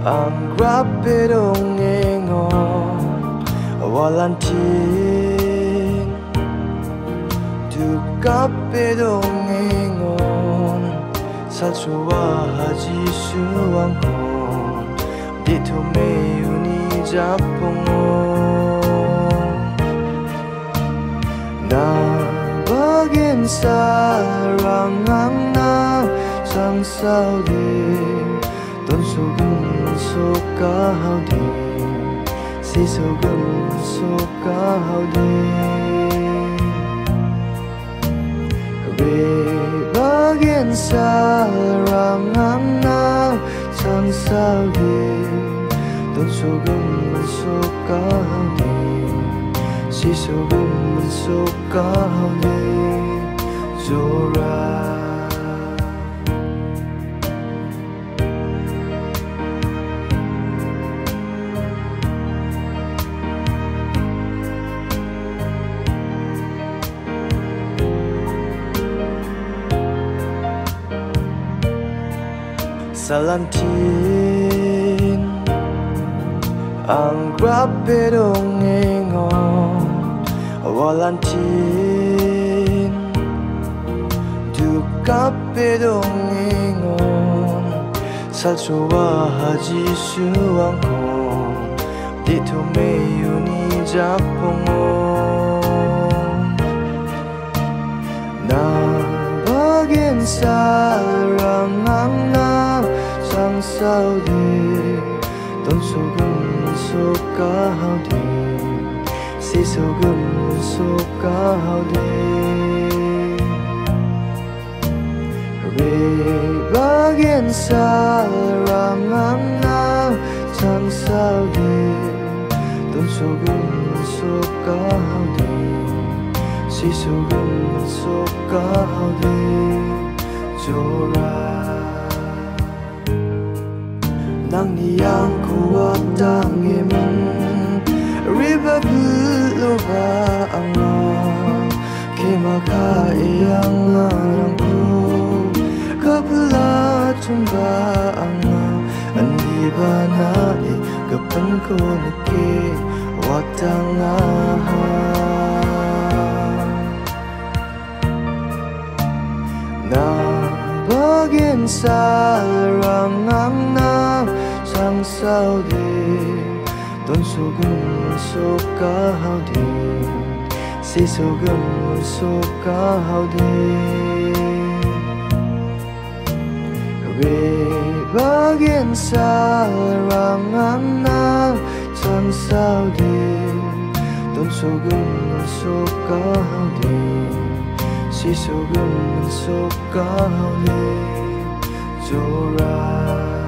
ang grabe dong ingon walantin 두깝게 dong ingon 살수와 하지 수왕콘 dito may uni Japong na bagin sa rangang na sang Saudi Don sugum sukahau di si sugum sukahau di Be bagin sa rangang na sang Saudi Don sugum sukahau di si sugum sukahau di Zora Salantin ang grabe dong ingon walantin 두깝게 dong ingon 살수와 하지 수왕콘 dito may uni Japong na bagin sa rangang na sang Saudi Don sugum sukahau di si sugum sukahau di Re bagin sa rangang na sang Saudi Don sugum sukahau di si sugum sukahau di Zora nang niyang kuwatang imong riba bulo ba ang kimakaiyang ngarangko kapulatong ba ang andi ba na kapan ko naki watang na bagin sa rangang na sang Saudi Don sugum sukahau di si sugum sukahau di Re bagin sa rangang na sang Saudi Don sugum sukahau di si sugum sukahau di Zora